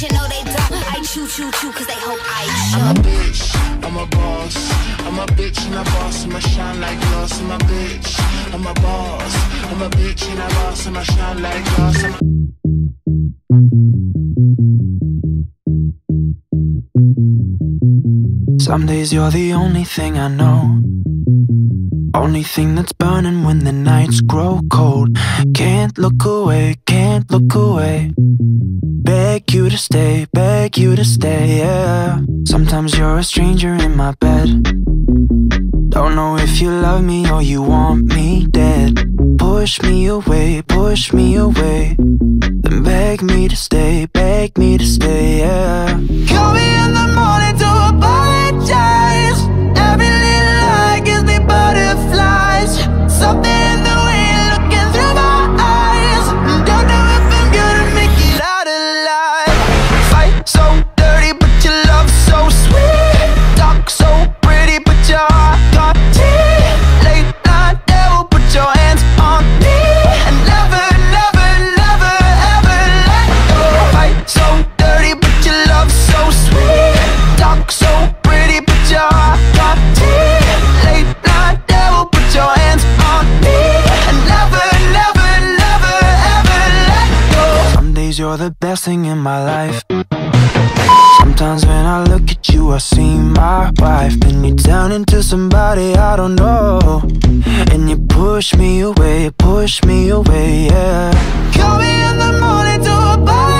you know they don't. I choo choo choo cause they hope I show. I'm a bitch, I'm a boss. I'm a bitch and a boss, I'ma shine like glass. I'm a bitch, I'm a boss. I'm a bitch and a boss, I'ma shine like glass. Some days you're the only thing I know, only thing that's burning when the nights grow cold. Can't look away, can't look away. Beg you to stay, beg you to stay, yeah. Sometimes you're a stranger in my bed. Don't know if you love me or you want me dead. Push me away, then beg me to stay, yeah. Call me in the morning to apologize. Every little lie gives me butterflies. Something in the way you're looking through my eyes. Don't know if I'm gonna make it out alive. Fight so dirty but your love so sweet. Talk so pretty but your heart got teeth. Late night devil, put your hands on me and never, never, never, ever let go. Fight so dirty but your love so sweet. Talk so pretty but your heart got teeth. Late night devil, put your hands on me and never, never, never, ever let go. Some days you're the best thing in my life. Sometimes when I look at you, I see my wife. Then you turn into somebody I don't know, and you push me away, yeah. Call me in the morning to apologize.